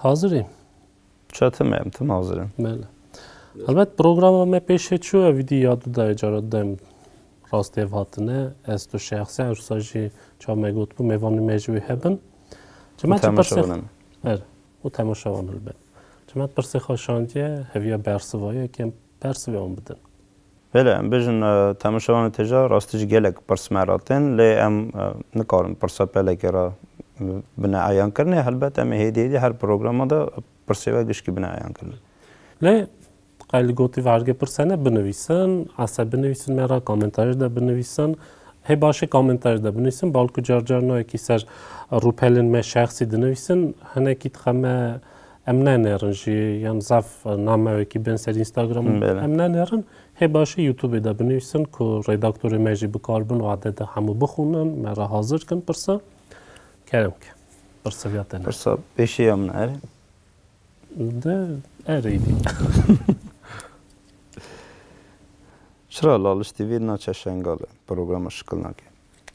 حاضریم چطور تم حاضرم بله البته پروگرام ما پیش چوه ویدی یادو دا اجارت دایم راستی هاتنه از تو شخصی ارساجی چا میگوت بو میوانی میجوی هبن جماعت پرسه او تماشاوان البته جماعت پرسه خوشاندیه هویا برسوایه که برسوی اون بدن بله بیشتر تماشاوان تجار راستش گلک پرس مراتن لی نکارن پرسا پله که را بنا عیان کرنه البته ام هدیه هر پروگرام دا پرسیوه گشکی بنا عیان کرنه لی قایل گوتی ورگه پرسنه بنویسن عصب بنویسن مرا کامنتاج دا بنویسن هی باشه کامنتاج دا بنویسن بالکو جار نه کی سر روپلن ما شخصی دنویسن هنه کی تخمه امنا نرنجی یعنی زف نامه کی بن سر اینستاگرام امنا نرن هی باشه یوتیوب دا بنویسن که رداکتور ماجی بکاربن و عدد همو بخونن مرا حاضر کن پرسا کرم که پرسا بیاتن پرسا پیشی امنا اره ده اره چرا لالش تیوی ناچه شنگاله پروگرام شکل نکه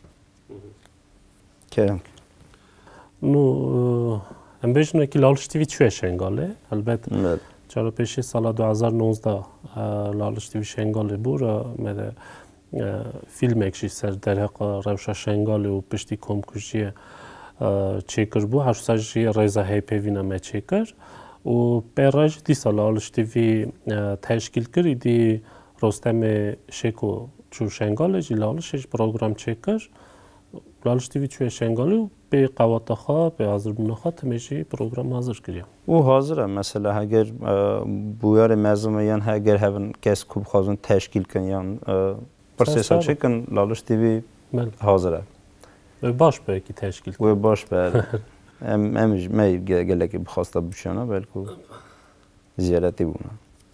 کرم نو ام بیشتر که لالش تیوی چه شنگاله البته چرا پیش سال 2019 لالش تیوی شنگاله بود مده فیلم اکشی سر در حق روشا شنگاله و پشتی کمکوشی چیکر بود هر ساجی رضا هیپیوینا ما چیکر و برای دی سال لالش تیوی تشکیل کردی رستم شکو چو شنگاله جی لالشش پروگرام چکر لالش تیوی چو شنگاله به قوات خواه به حاضر بنخواه تمیشی پروگرام حاضر کریم او حاضره مثلا اگر بویار مزمه یان اگر هفن کس خوب خوازن تشکیل کن یان پرسیسا چکن لالش تیوی حاضره باش به کی تشکیل کن باش به امیج می گله که بخواسته بشانه بلکو زیارتی بونه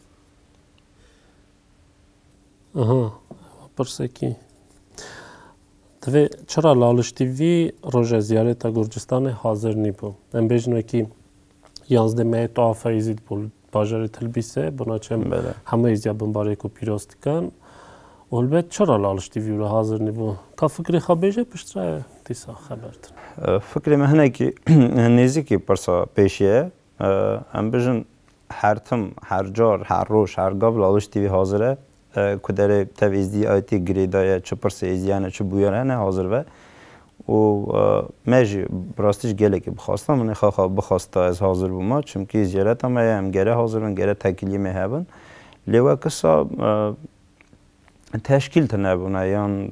آها پرسه کی دوی چرا لالش تیوی روز زیارت گرجستان حاضر نیبو ام بیشتر کی 11 می تو آفریزید بول باجر تلبیسه بناچم همه ایزیا بمباره کو پیروست کن البته چرا لالش تیوی رو حاضر نیبو کا فکری خبیجه پشتره دیسا خبرتن فکری مهنه کی نزدیکی پرسا پیشیه ام بیشتر هر تم هر جار هر روز هر قبل لالش تیوی حاضره کدره تویزدی آیتی گریدای چه پرسه ایزیانه چه بویانه نه حاضر و ماجی براستش گله که بخواستم من خواه بخواسته از حاضر بوما چون زیارت هم گره حاضرن گره تکیلی میهبن لیوا کسا تشکیل تنبونه یان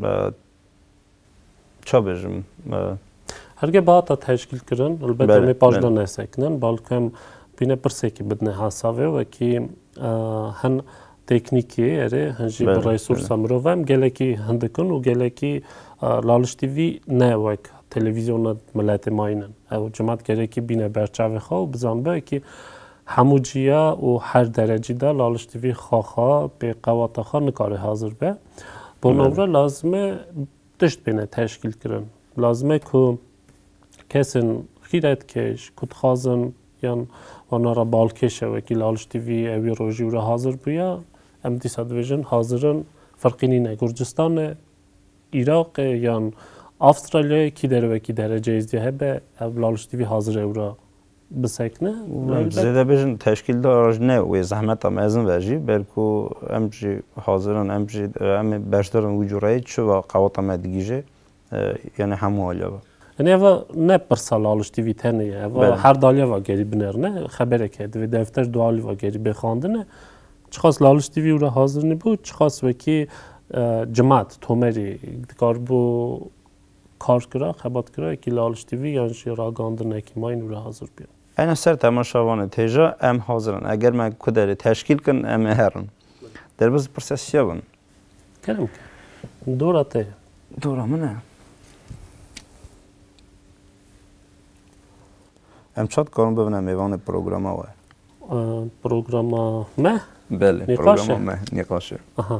چه بجم هرگه باعث تشکیل کردن البته می پاجنا نسکنن بالکم بینه پرسه که بدنه حسابه و که هن تکنیکی اره هنجی برای سورس امروزم گله کی هندکن و گله کی لالش تیوی نه وک تلویزیون ملت ماینن او جماعت گله کی بینه برچاوی خواه بزنبه که همو جیا و هر درجه دا لالش تیوی خواه به قوات خواه نکاره حاضر به بنابرای لازمه دشت بینه تشکیل کرن لازمه که کسین خیرت کش کد خازن یان آنها را بالکشه و که لالش تیوی اوی روژی را حاضر بیا ام دیسا دویژن حاضرن فرقی نینه گرجستان عراق یا استرالیا کی داره و کی درجه ازدیه هبه لالش تیوی حاضر او را بسکنه زیده بیشن تشکیل دارج نه و زحمت هم ازن وجی بلکو امجی حاضرن امجی ام برشترن وجورایی چه و قوات هم دیگیجه یعنی همو حالیا با یعنی اوه نه پرسا لالش تیوی تنیه اوه هر دالیا و گری بنرنه خبره که دوی دفتر دوالی و گری بخواندنه چخواست لالش تیوی او را حاضر نبود چخواست وکی جماعت تومری کار بو کار کرا خبات کرا که لالش تیوی یعنی را گاندنه که ما این را حاضر بیان این سر تماشاوان تیجا ام حاضرن اگر من کدری تشکیل کن ام هرن در بز پرسسیا بن کرم که دوراته دورا منه ام چات کارم ببینم میوان پروگرام ها پروگرام مه بله پروگرام مه نقاشه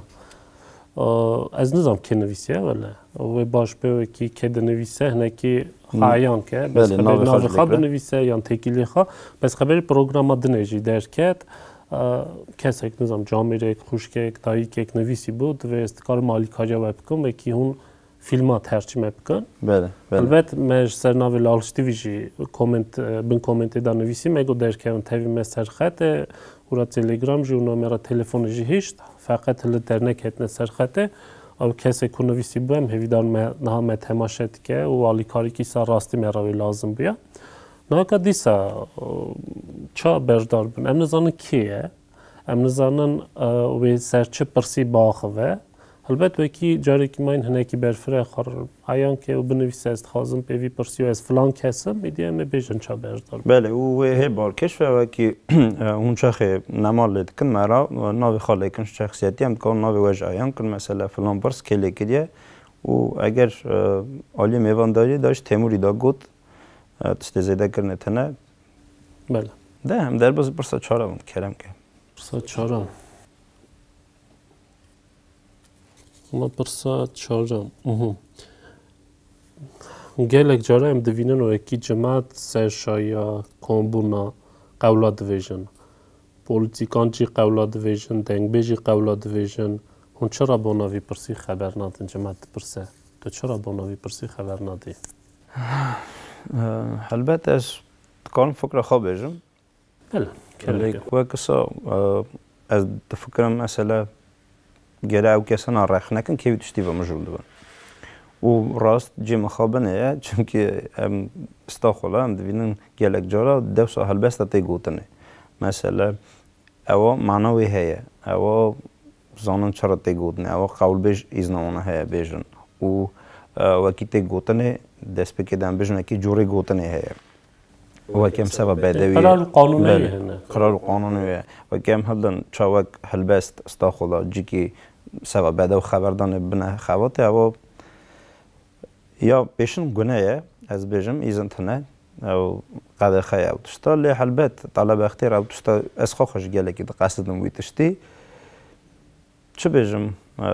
از نظام که نویسیه ولی و باش به که نویسه هنه که خواهیان که بس خبر ناوی خواه بنویسه یا تکیلی خواه بس خبر پروگرام دنیجی درکت کسی که نظام جامعه خوشکه دایی که نویسی بود و استکار مالی کاریا و بکن و که اون فیلمات هرچی مبکن بله البته مش سرناوی لالشتیویجی بن کومنت دانویسی میگو در که اون تاوی مستر خط ورا تلگرام جو نمره تلفن جی هیچ فقط لدرنک هتن سر خطه او کسی کنویسی بهم هیدان نام تماشات که و علی کاری کی سر راستی مراوی لازم بیا نه که دیسا چه بردار بن ام نزانن کیه ام نزانن و سرچه پرسی باخوه البته وکی جاری که من هنگی برفره خر عیان که او بنویسه است خازم پیوی پرسیو از فلان کسم میدیم میبیشن چه بردار بله او هی بارکش و وکی اون شخص نمال کن مرا ناوی خاله کن شخصیتی هم کار ناوی وجه عیان کن مثلا فلان برس کلی کدیه و اگر عالی میوانداری داشت تیموری دا گود تستزیده کرنه تنه بله ده هم در باز برسا چهارم کرم که برسا چهارم ما برسا چهارم گلک جاره ام دوینن و اکی جماعت سرشایا کامبونا قولا دویژن پولیتیکان چی قولا دویژن دنگ بیجی قولا دویژن هون چرا باناوی پرسی خبر ندن جماعت پرسه تو چرا باناوی پرسی خبر ندی البته از کار فکر خواب بیجم بله و کسا از فکرم مثلا گره او کسا نارخ نکن که بیتشتی و مجرول دون و راست جی مخابه نه چونکه استاخولا هم دوینن گلک جارا دو ساحل بسته تی گوتنه مثلا او معنوی هیه او زانن چرا تی گوتنه او قول بیش ایزنامانه هیه بیشن و وکی تی گوتنه دست بکی دن بیشن اکی جوری گوتنه هیه وکی هم سبب بدویه قرار قانونی هنه قرار قانونیه وکی هم هلدن چاوک هلبست استاخولا جی که سبب بدو خبردان بنه خواته او یا بیشتر گناه از بیشم ایزن تنه او قدر خیلی او تشتا لی حلبت طلب اختیر او تشتا از خوش گله که قصدم وی تشتی چه بیشم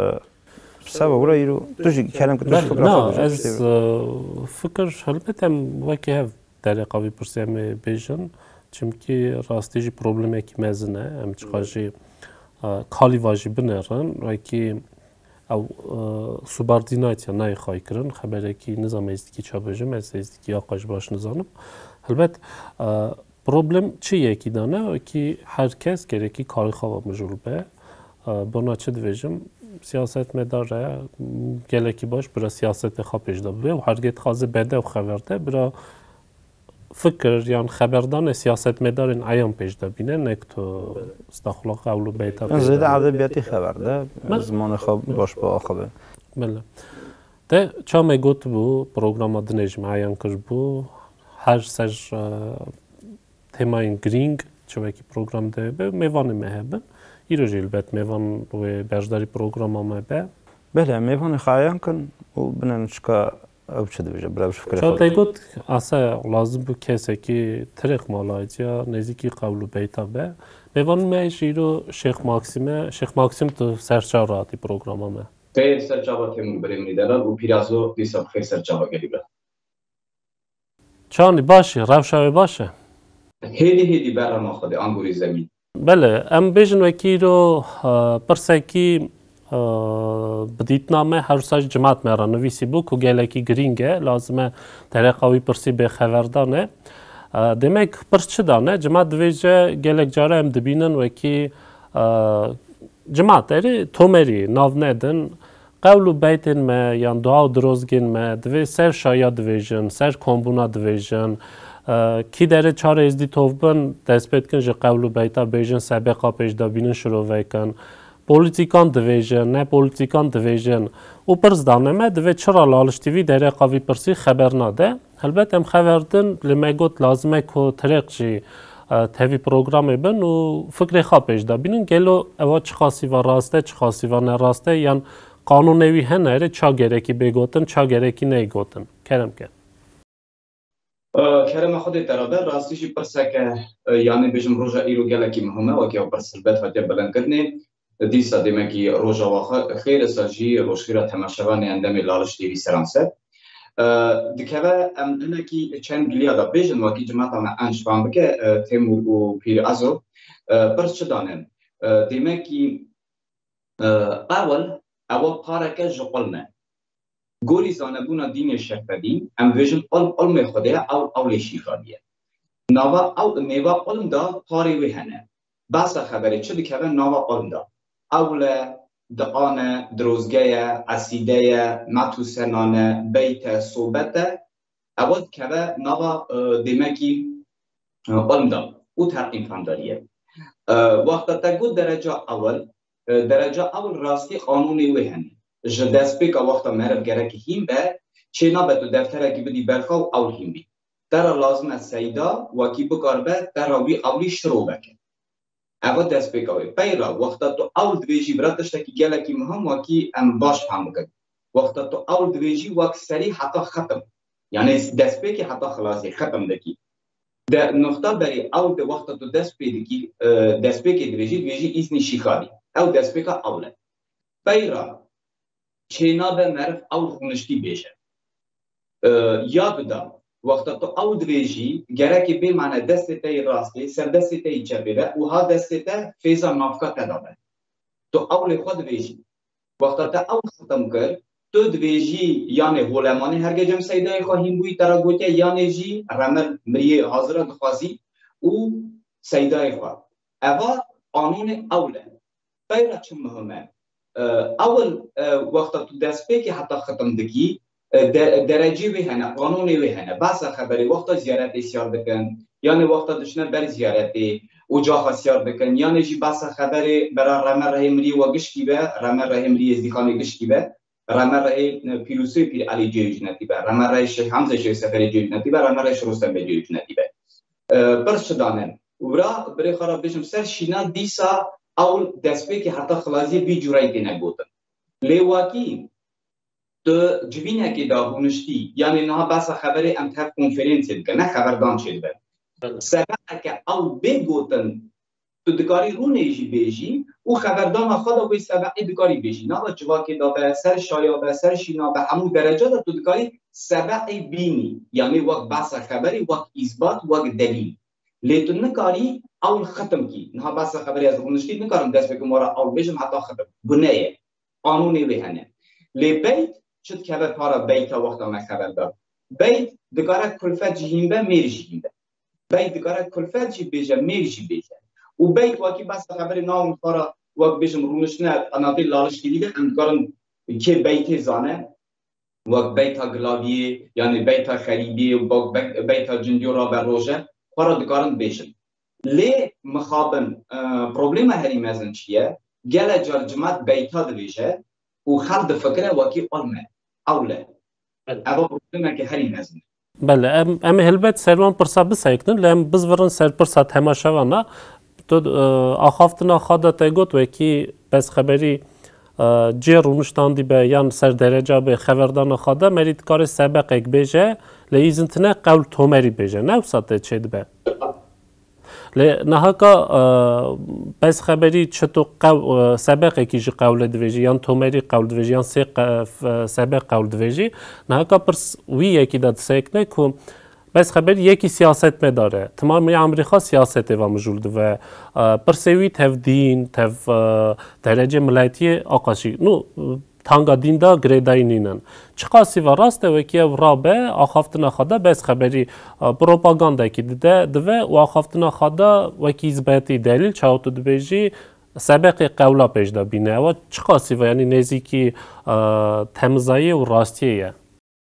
سبب ورا ایرو توشی کلم که توش فکر نه از فکر حلبت هم وکی هف طریقه وی پرسیم بیشن چونکه راستیجی پروبلمه که مزنه هم چقاجی کالی واجی بنرن وکی او سوباردینایت یا نای خواهی کرن خبره که نظام ازدیکی چا بجم از ازدیکی آقاش باش نظانم البته پروبلم چیه که دانه که هر کس گره که کاری خواه مجرول به بنا چه دویجم سیاست مداره گله که باش برای سیاست خواه پیش دابه و هرگت خواه بده و خبرده برای فکر یا خبردان سیاست مدارن عیان پیش دابینه نکتو استخلا قولو بیتا پیش زیده ادبیاتی خبرده زمان خواب باش با آخبه بله ده چا میگوت بو پروگرام دنیج عیان کرد بو هر سر تماین گرینگ چه کی پروگرام ده به میوان مهبن ایرو جیل بت میوان و برداری پروگرام ما به بله میوان خایان کن و بننشکا او چه دویجه برایش فکر خواهد چه دیگود اصلا لازم بود کسی که تریخ مالایت یا نزدیکی قولو بیتا به میوان میش ایرو شیخ ماکسیم تو سرچاو راتی پروگرام همه خیر سرچاو تیمون بریم ندارد و پیرازو دیساب خیر سرچاو گریبه چانی باشه روشاوی باشه هیدی برام آخده انگوری زمین بله ام بیشن وکی رو پرسکی بدیت نامه هر ساج جماعت میرا نویسی بو که گله کی گرینگه لازمه طریقاوی پرسی به خبردانه demek پرس چه دانه جماعت دویجه گلک جاره ام دبینن وکی جماعت اری تومری ناو ندن قولو بیتن ما یا دعا دروزگین ما دوی سر شایا دویجن سر کمبونا دویجن کی داره چاره ازدی توفبن دست بید کن جه قولو بیتا بیجن سابقا پیش دابینن شروع ویکن پولیتیکان دویژن نه پولیتیکان دویژن او پرس دانه ما دوی چرا لالشتیوی داره قوی پرسی خبر نده البته هم خبردن لمیگوت لازمه که طریق جی تهوی پروگرامی بن و فکر خواه پیش دا بینن گلو اوا چه خاصی و راسته چه خاصی و نراسته یعن قانونوی هنره چا گره کی بگوتن چا گره کی نیگوتن کرم که کرم خود درابر راستیشی پرسه که یعنی بیشم روژا ایرو گله کی مهمه و که پرس البت و بلند کرنه دیسا دیمکی روژا و خیر ساجی روشخیره تماشاوان اندمی لالشتیوی سرانسه دکه ام دنکی چند گلیا دا بیشن و کی جماعت آن انش فهم بکه تیمور و پیر ازو پرس چه دانن دیمکی اول پارکه جقلنه گوری زانبونا دین شفدی ام ویژن علم خوده اول شیخادیه نوا او نیوا علم دا پاری وی هنه بس خبری چه دکه نوا علم دا اول دقانه دروزگه اسیده متوسنانه بیت صوبت اول که نوا دیمکی علم دا او ترقیم فهمداریه وقت تگو درجه اول راستی قانونی وی هنه جدست پیک وقت مرد گره که هیم به چه نبه تو دفتره که بدی برخوا اول هیم بی در لازم از سیدا وکی بکار به در راوی اولی شروع بکن اول دست پیک اوی پیرا وقت تو اول دویجی براتشتا که گله که مهم وکی ام باش فهم بکن وقت تو اول دویجی وک سری حتی ختم یعنی دست پیک حتی خلاصی ختم دکی در نقطه بری اول ده وقت تو دست پیک دویجی ایزنی شیخاری او دست پیک اوله پیرا چینا به مرف او خونشتی بیشه یاد دا وقت تو او دویجی گره که به معنی دست تای راستی سر دست تای چپیره و ها دست تا فیضا نافکا تدابه تو اول خود دویجی وقت تا او ختم کرد تو دویجی یعنی غلمانی هرگه جم سیدای خواهیم بوی ترا گوته یعنی جی رمل مریه حاضره دخوازی او سیدای خواه اول قانون اوله پیرا چه مهمه اول وقت تو دست پیکی حتی ختم دکی درجی وی هنه قانونی وی هنه بس خبری وقت زیارتی سیار بکن یعنی وقت دشنه بر زیارتی اجاق سیار بکن یعنی جی بس خبری برای رمه رحمری و گشتی به رمه رحمری ازدیخانی گشتی به رمه رحم پیروسی پیر علی جیجنتی به رمه رحم شیخ حمزه شیخ سفری جیجنتی به رمه رحم شروستن به جیجنتی به پرس شدانه ورا بری خراب بشم سر شینا دیسا اول دست که حتی خلاصی بی جورایی که نگوتن لیواکی تو جوینه که دا هونشتی یعنی نه بس خبری امتحاب کنفرنسی بکن نه خبردان شد بر سبب که اول بگوتن تو دکاری رو نیجی بیجی او خبردان خدا وی سبب دکاری بیجی نه با جواکی دا به سر شایا به سر شینا به همون درجه دا تو دکاری سبب بینی یعنی وقت بس خبری وقت اثبات وقت دلیل لیتون نکاری اول ختم کی نه بس خبری از هونشتی نکارم دست بگم مارا اول بیجم حتی ختم گناه قانونی وی هنه لی بیت شد که به پارا بیتا وقتا ما خبر دار بیت دکاره کلفت جهیم به میر جهیم به بیت دکاره کلفت جی بیجه میر جی بیجه و بیت واقعی بس خبری نام پارا وقت بیجم رونشتنه اناتی لالش دیگه هم دکارن که بیت زانه وقت بیتا گلاویه یعنی بیتا خریبی و بیتا جندیورا بر روشه پارا دکارن بیجن لی مخابن پروبلیم هری مزن چیه گله جرجمت بیتا دویجه و خلد فکره واقعی علمه اوله اما پروبلمه که هری مزن بله ام هلبت سروان پرسا بسایکنن لام بزورن سر پرسا تماشاوانا تو آخافتنا خادا تگوت و کی بس خبری جیر رونشتاندی به یان سر درجه به خبردان خادا مرید کار سبق اک بیجه لیزنتنه قول تومری بیجه نه وساته چید به نهاکا بس خبری چطور سبق کیش قول دویجی یان تومری قول دویجی یان سبق قول دویجی نهاکا پرس وی یکی داد سیکنه که بس خبری یکی سیاست مداره تمامی امریکا سیاست و مجولد و پرسوی تف دین تف درجه ملایتی آقاشی نو تانگا دین دا گریدای نینن چقاسی و راسته و که رابه آخافتنا خدا بس خبری پروپاگاندا کی ده دوه و آخافتنا خدا و کی اثباتی دلیل چاوتو دبیجی سبق قولا پیش دا بینه و چقاسی و یعنی نزدیکی تمزایی و راستیه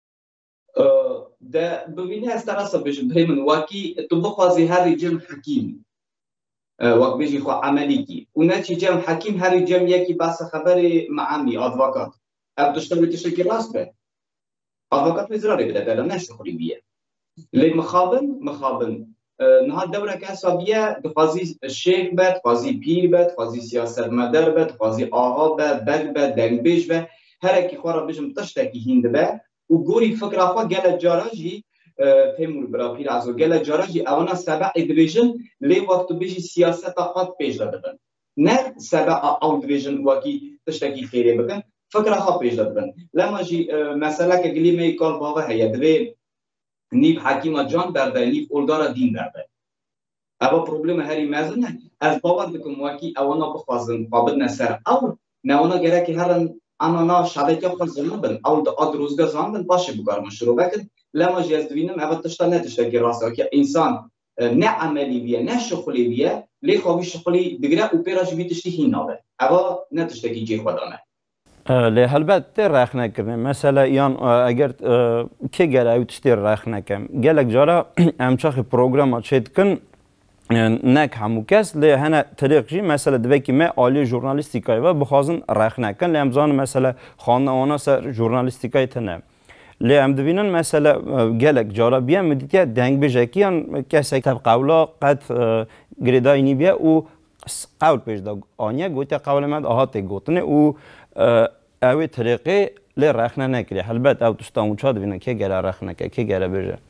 ده ببینه از طرف بشم پیمن واکی تو بخوازی هر جمع حکیم وقت بیجی خو عملی کی اون چی جمع حکیم هر جمع یکی بس خبر معامی ادوکات اب دشتم تشکی راست به ادوکات وزراری بده دادم نشخوری بیه لی مخابن نه دوره که حسابیه دخوازی شیخ بد خوازی پیر بد خوازی سیاست مدار بد خوازی آقا بد بگ بد دنبیج بد هر کی خورا بشم تشتکی هند به و گوری فکر آخوا گل جاراجی تیمور برا پیر از گل جاراجی اوانا سبع دیویژن لی وقت بیجی سیاست آقات پیش داده بن نه سبع او دیویژن واکی تشتکی خیره بکن فکر آخوا پیش داده بن لما جی مسئله که گلی می کال باقا هیا دوی نیب حکیمه جان برده نیب اولدار دین برده اما پروبلم هری مزنه از باور بکن واکی اوانا بخوازن قابل نسر او نوانا گره که هرن آنها شادی خود زنده بن اول آد روزگار زمان بن باشه بگارم شروع بکن لما جز دوینم اول تشتا نتشتا که راسته که انسان نه عملی بیه نه شغلی بیه لی خوابی شغلی دیگره او پیراش بیتشتی هی نابه اول نتشتا که جی خودانه لی هلبت رخ نکردیم مثلا یان اگر که گله او تشتی رخ نکم گلک جارا امچاخ پروگرام چید کن نک همو کس لی هنه طریق جی مثلا دوی که من عالی ژورنالیستیکای و بخوازن رخ نکن لی امزان مثلا خانه آنا سر ژورنالیستیکای تنه لی ام دوینن مثلا گلک جارا بیا مدید که دنگ بجه که یان کسی که قولا قد گریدای نی بیا او قول پیش دا آنیا گویتا قول من آهاتی گوتنه او اوی طریقه لی رخ نکری البته او تشتا اونچا دوینن که گره رخ نکه که گره بجه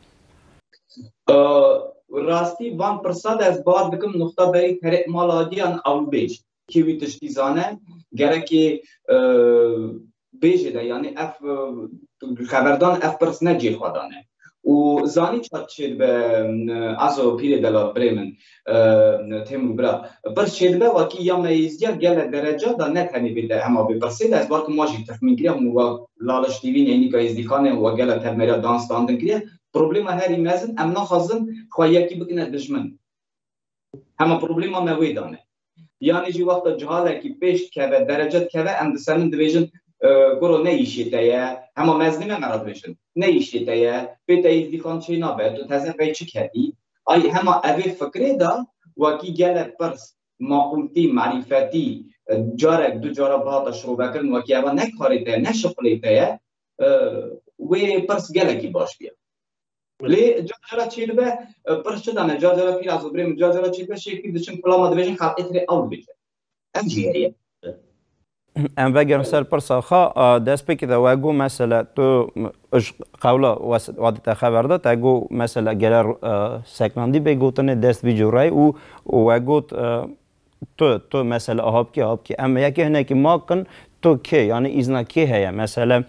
راستی وان پرساد از بار دکم نقطه بری طریق مالادیان اول بیش که وی تشتی زانه گره که بیجه ده یعنی اف خبردان اف پرس نجی خودانه و زانی چات شد به ازو پیر دلا بريمن تيمور برا پرس شد به واقعی یا میزدیا گل درجه دا نتنی بیده اما به پرسید از بار که ماجی تخمین گریم و لالش دیوین یعنی که ازدیخانه و گل ترمیرا دانس داندن گریم پروبلم هری مزن امنا خازن خواهی یکی بکنه دشمن اما پروبلم ما مویدانه یعنی جی وقت جهاله که پیش که به درجت که به اندسمن دویژن گرو نیشیده اما مزنی مراد بشن نیشیده پیتا ازدیخان چی نابه تو تزن بای چی کردی ای همه اوی فکره دا وکی گل پرس معقولتی معرفتی جارک دو جارا بادا شروع بکرن وکی اوه نکاریده نشقلیده وی پرس گلکی باش بیا لی جاجرا چیل به پرس چدانه جاجرا پیر از بریم جاجرا چیل به شیکی دچن کلام دویژن خلقی تری اول بیشه ام جیریه ام وگر سر پرسا خا دست پکی دا وگو مثلا تو قولا وادت خبر داد اگو مثلا گرر سکناندی بگوتنه دست بی جورای او وگوت تو مثلا آهاب کی اما یکی هنه که ما کن تو که یعنی ازنا که هیا مثلا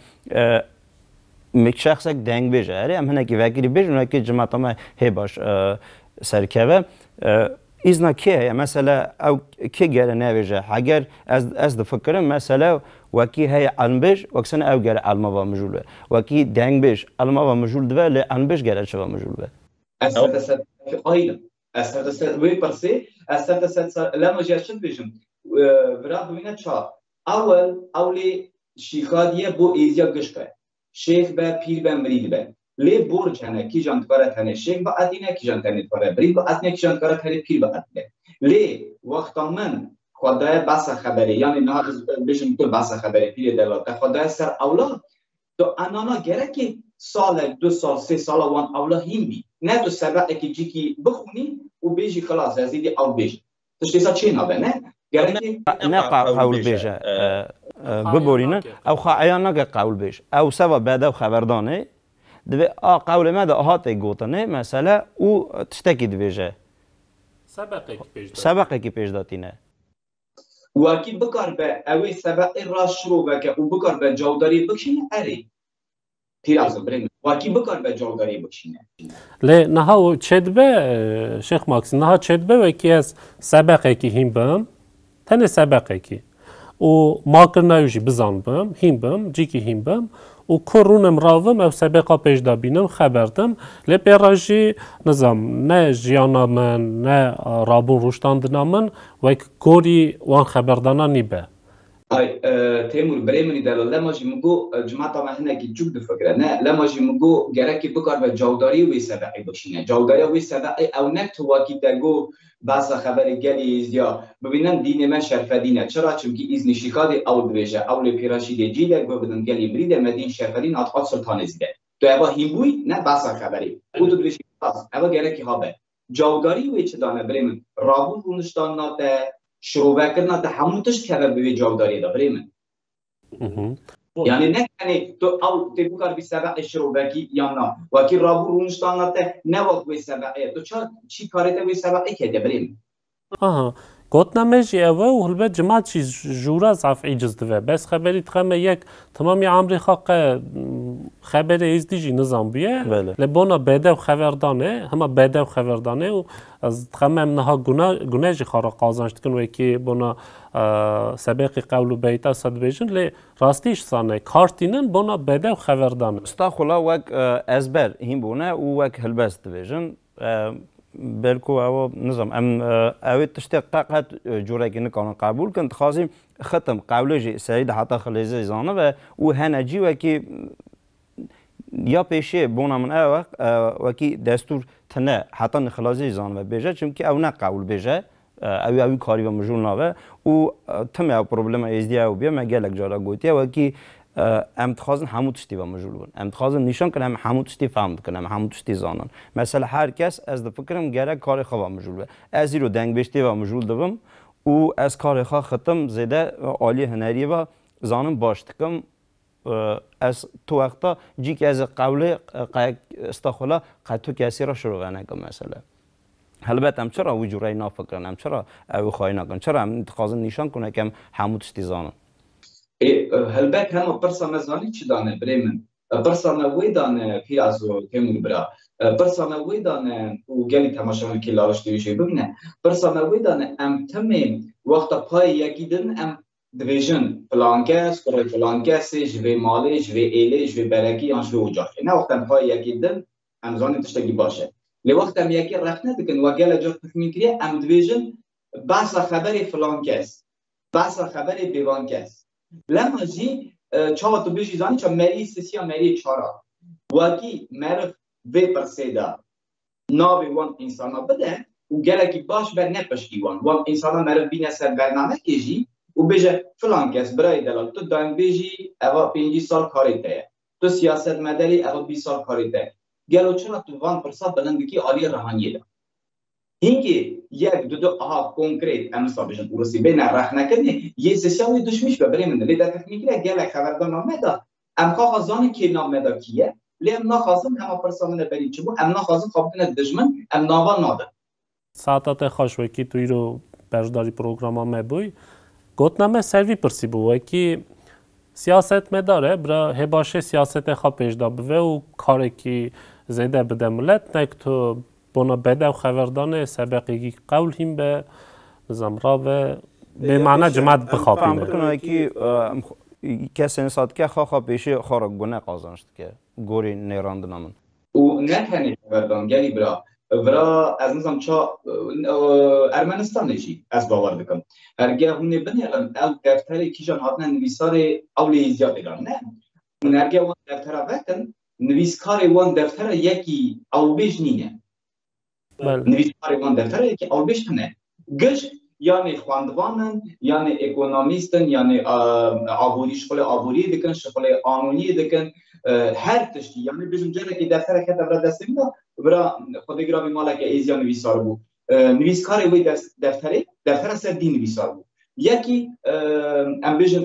میک شخص یک دنگ بیشه اره ام هنه که وگری بیشه اونه که جماعت ما هی باش سرکوه ازنا که مثلا او که گره نویجه اگر از دفکرم مثلا وکی های علم بیش وکسن او گره علم و مجوله وکی دنگ بیش علم و مجول دوه لی علم بیش گره چه و مجوله استرد آیلم استرد وی پرسی استرد لما جاشت بیشم برا ببینه چا اولی شیخادیه بو ایزیا گشته شیخ به پیر به مرید به لی برج هنه کی جان کاره تنه شیخ با ادینه کی جان تنه کاره برید با ادینه کی جان کاره تنه پیر با ادینه لی وقتا من خدای بس خبری یعنی نه بشم تو بس خبری پیر دلات خدای سر اولاد تو انانا گره که سال 2 سال 3 سال وان اولاد هیم بی نه تو سبعه که جی کی بخونی و بیجی خلاص ازیدی او بیج تشتیسا چی نابه نه گره که نه قول بیجه ببورینن او خواهیان نگه قول بیش او سوا بعد خبردانه دوی قول ما ده آهاته گوتنه مثلا او تشتکی دویجه سبقه کی پیش داتینه وکی بکار به اوی سبقه راست شروع بکه و بکار به جوداری بکشینه اری تیراز برین وکی بکار به جوداری بکشینه لی نها چد به شیخ ماکس نها چد به وکی از سبقه کی هم بم تنه سبقه کی و ماکر نایوشی بزن بم هم بم جی کی هم بم و کرونم راوم او سبقه پیش دابینم خبردم لی پیراجی نظام نه جیانا من نه رابون روشتاندنا من و کوری وان خبردانا نیبه تیمور بريمني دالا لما جي مگو جماعت ما هنا کی جوب دفکره نه لما جي مگو گره کی بکار به جوداری وی سبعی بشینه جوداری وی سبعی او نه تو واکی دگو بس خبر گلی زیا ببینن دین من شرف دینه چرا چونکی از نشیکاد او دویجه اول پیراشی دی دگو بدن گلی برید مدین شرف دین ات سلطان زیده تو اوا هیبوی نه بس خبری او تو دویجه اوا گره کی هابه جوداری وی چه دانه بريمن رابون رونشتان ناته شروع کردن تا همونتش که به جوداری دا بريمن یعنی نه یعنی تو او تبو کار بی سبق شروع کی یا نه وکی رابو رونشتان نته نه وقت بی سبقه تو چی کارت بی سبقه که بريمن گوتنا مجی اوه و هلبت جماعت چیز جورا زعف عجز دوه بس خبری تخمه یک تمامی عمری خاقه خبر ایزدیجی نظام بیه لبونا بده و خبردانه همه بده و خبردانه و از تخمم نها گناهی خارق قازانشت کن و که بونا سبق قول و بیتا صد بیجن لی راستیش سانه کارتینن بونا بده و خبردانه استاخلا وک ازبر هم بونه و وک هلبست بیجن بلکو او نظام ام اوید تشتیق قاقت جوره که نکانن قبول کن تخواستیم ختم قولجی سعید حتی خلیزه زانه و هنجی و که یا پیشه بونا من و کی دستور تنه حتی نخلازی زان و بیجه چون که او نه قبول بیجه او کاری و مجول ناوه و تم او پروبلم ایزدی او بیا مگلک جارا گویتیه و کی ام تخازن همو تشتی و مجول بون ام تخازن نشان کنم همو تشتی فهم کنم همو تشتی زانن مثلا هر کس از فکرم گره کار خوا مجول به از رو دنگ بشتی و مجول دوم و از کار خوا ختم زده عالی هنری و زانم باشتکم از تو وقتا جی که از قوله استخلا قد تو کسی را شروع نکن مثلا البته هم چرا وجوری نافکرن هم چرا او خواهی نکن چرا هم تخازن نشان کنه که همو تشتی زانن البته هم پرسا مزانی چی دانه برای من پرسا نوی دانه پی از تیمور برا پرسا نوی دانه و گلی تماشاون که لالش دیویشی ببینه پرسا نوی دانه ام تمیم وقتا پای یکی دن ام دیویژن فلانکس کره فلانکس جوی مالی جوی ایلی جوی برکی آن جوی اجاقی نه وقتا پای یکی دن ام زانی تشتگی باشه لی وقتا ام یکی رخنه دکن و گل جا تخمین کریه ام دیویژن بحثا خبری فلانکس بحثا خبری بیوانکس لما جی چاوا تو بیشی زانی چا مری سسیا مری چارا واقعی معرف وی پرسیدا ناوی وان انسانا بده و گلکی باش بر نپشکی وان انسانا معرف بینه سر برنامه کجی و بیجه فلان کس برای دلال تو دانگ بیجی اوا 5 سال کاری ته تو سیاست مداری اوا 20 سال کاری ته گلو چرا تو وان پرسا بلندگی عالی روحانی ده اینکه یک دو آها کنکریت امسا بیشن ورسی بین رخ نکنی یه سیاوی دشمنش ببری من لیدا تکنیکی گل خبردار نامدا ام خازان کی نامدا کیه لیم نخواسم هم پرسا من بری چبو ام نخواسم خوابتن دشمن ام ناوا ناده ساعتات خوش وکی توی رو برداری پروگرام مبوی گفتنامه سروی پرسی بوده که سیاست مداره برای هباشه سیاست خواه پیش دابه و کاری که زیده بده ملت نک تو بنا بده و خبردانه سبقیگی قول هم به زمرا و به معنی جماعت بخوابینه فهم بکنه که کسی نساد که خواه پیشه خارق گونه قازنشت که گوری نیراند نامن و نه تنی خبردان گلی برا از نظام چا ارمنستان جی از باور بکن هرگاه هونه بنی الان او دفتری که جان هاتن نویسار اولی زیاد ایران نه من هرگاه وان دفتر بکن نویسکار وان دفتر یکی اولبیج نینه نویسکار وان دفتر یکی اولبیج تنه گشت یعنی خواندوانن یعنی اکونومیستن یعنی آبوری شغل آبوری دکن شغل قانونی دکن هر تشتی یعنی بیشتر جایی که دفتر کتاب را دست می‌داد برای خودی گرایی مالا که ایزیا نویسار بود نویسکاری وی دفتر سر دین نویسار بود یکی ام بیشتر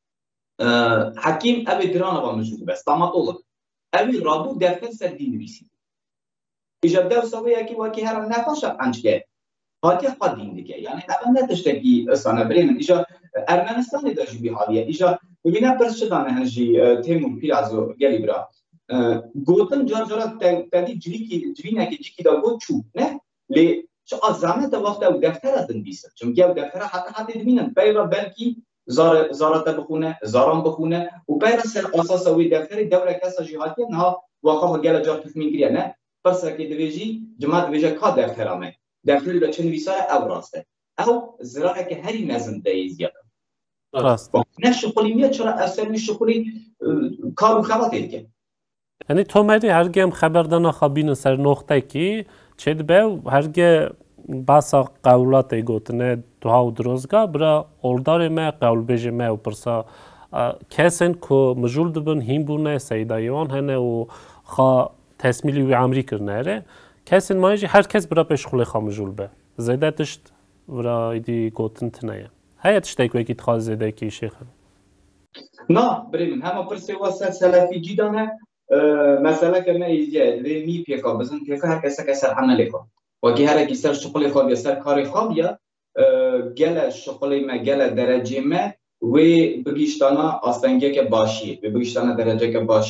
حکیم اوی دران و مجبور بس تاماتولog اوی رادو دفتر سر دین نویسی ایجاد دوستوی یکی واقعی هر نفاش انچه هاتی خود دین دیگه یعنی اول نداشته که سانه بریم ایجا ارمنستانی داشتی بی حالیه ایجا ببینم پرس شدانه هنجی تیمون پیر ازو گلی برا گوتن جار جارا تدی جوی نکی جیکی دا گوت چو نه لی چه آزامه تا وقت او دفتر دن بیسه چون که او دفتر حتی دمینن بیرا بلکی زارت بخونه زاران بخونه و بیرا سر اساس اوی دفتر دوره کسا جهاتیه نه واقعا گل جار تخمین کریه نه پس که دویجی جماعت دویجه کا دفترامه دفتری به چه نویسار او راسته او زراعه که هری نزم دایی زیاده راست نه شغلی میاد چرا اصلا شغلی کار و خواهد که یعنی تو مری هرگه هم خبردان خابین سر نقطه کی چه دبه هرگه باسا قولات گوتنه دوها درستگاه برا اردار ما قول بیجه ما و پرسا کسین که مجول دبن هیم بونه سیدایوان هنه و خواه تسمیلی و عمری کرنه ره کسین مایجی هر کس برا پیش خلی خواه مجول به زیده تشت برا ایدی گوتن تنه هیا تشتاک وکی تخواز زیده کی شیخن نه بریم همه پرسی واسه سلفی جیدانه مثلا که من ایزیه می پیکا بزن پیکا هر کسی که سر عملی کن و که هر کی سر شغل خواب یا سر کار خواب یا گل شغل ما گل درجه ما و بگیشتانا آستنگی که باشیه و بگیشتانا درجه که باشیه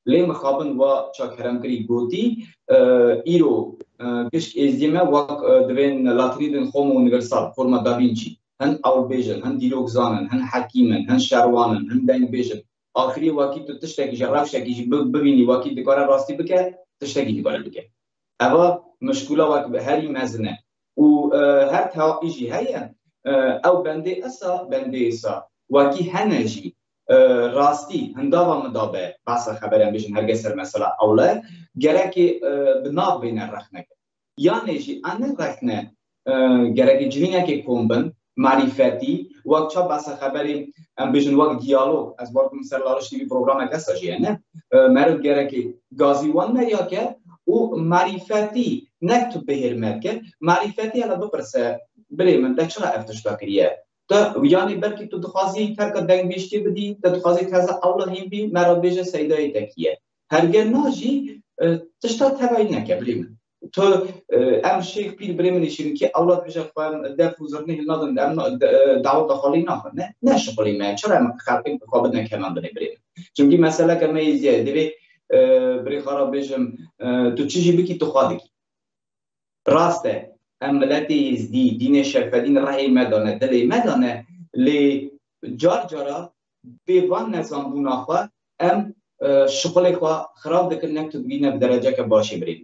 لی مخابن و چاکرم کری گوتی ایرو کش ازدیمه وقت دوین لاتری دن خوم اونیورسال فرما داوینچی هن او بیجن هن دیلوگ زانن هن حکیمن هن شروانن هن دنگ بیجن آخری واقعی تو تشتکی جراف شکی ببینی واقعی دکاره راستی بکه تشتکی دکاره بکه اما مشکولا وقت به هری مزنه و هر تا ایجی هیا او بنده اسا واقعی هنجی راستی هنداوا مدابه بحث خبرم بشن هرگز سر مثلا اوله گرکی بناب بین رخنه یعنی جی آن رخنه گرکی جوینه که کومبن معرفتی وقت چه بحث خبری بشن وقت دیالوگ از وقت مثلا لارش تیوی پروگرام کساجیه نه مرد گرکی گازیوان مریا که او معرفتی نکتب بهر مرکه معرفتی الا بپرسه بله من ده چرا افتشتا کریه تو یعنی بلکه تو دخوازی ترک دنگ بیشتی بدی تو دخوازی تازه اولا هم بی مرا بیجه سیدای تکیه هرگر ناجی تشتا تبایی نکه بلی من تو ام شیخ پیر بلی منیشیم که اولاد بیجه خواهم دف وزرنه هلنادن دعوت خالی ناخن نه شغلی من چرا ام خلقی خوابت نکنم بلی بلی من چونکه مسئله که میزیه دوی بری خارا بیجم تو چیجی بکی تو خواهدی راسته ملتی ازدی دین شرفدین رای مدانه دلی مدانه لی جارا بیوان نظام بوناخوا ام شغل خوا خراب دکن نکتو بینه بدرجه که باشی بریم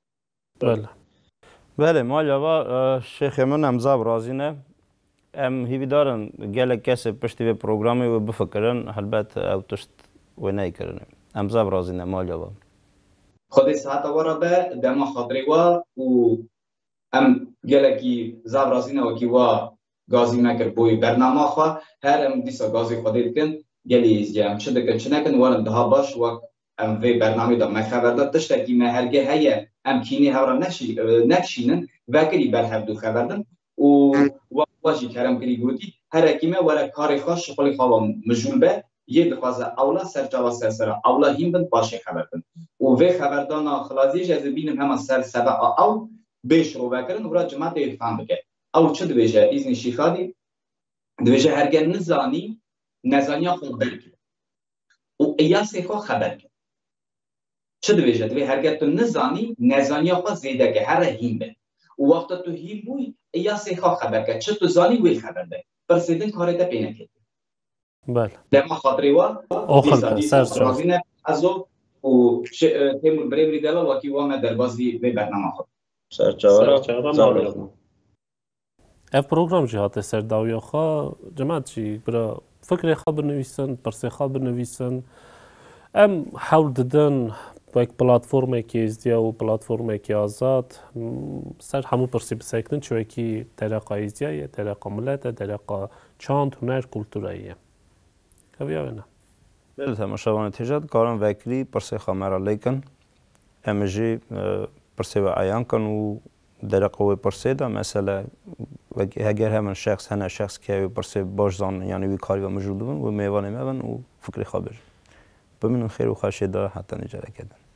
بله مالیاوا شیخ من امزاب رازینه ام هیوی دارن گله کسی پشتی به پروگرامی و بفکرن البته او تشت و نی کرن امزاب رازینه مالیاوا خودی ساعت وارا به دما خاطری و ام گلکی زاب رازینه و کی و گازی مکر بوی برنامه خوا هر ام دیسا گازی خودی کن گلی ازجام چه دکن چه نکن وارن ده باش و ام وی برنامه دا مخبر داد تشتکی ما هرگه هیا ام کینی هورا نکشینن وکری بر هر دو خبردن و واجی کرم کری گوتی هر اکیمه ورا کاری خاص شغلی خواب مجول به یه دخوازه اولا سرچاوا سرسره اولا هیم بند باشه خبردن و وی خبردان خلاصیش از بینم همه سر سبع او بیش رو بکرن و برای جماعت فهم بکن او چه دویجه ایزنی شیخادی دویجه هرگر نزانی خود برکن و ایاسی خود خبر کن چه دویجه دوی هرگر تو نزانی خود زیده که هر هیم به و وقتا تو هیم بوی ایاسی خود خبر کن چه تو زانی وی خبر ده پرسیدن کاری ده پینه کن بله دما خاطری و دیسا رازینه ازو و تیمور بریبری دلا واکی وامه در بازی به برنامه خود سرچاوه اف پروگرام جهات سرداویا خا جماعت چی برا فکر خبر نویسن پرسه خبر نویسن ام حاول دادن با یک پلتفرمی که ازدیا و پلتفرمی که آزاد سر همو پرسی بسیکنن چوی که طریقه ازدیایه طریقه ملته طریقه چاند هنر کلتوراییه کبیا نه بله تماشاوان تجاد کارن وکلی پرسه خامرا لیکن امجی پرسه و عیان کن و در قوه پرسه دا مثلا اگر همون شخص هنه شخص که پرسه باش زان یعنی وی کاری و مجرد بون و میوانه میون و فکر خوابش بمینون خیر و خواهشه دا حتی نجاره کردن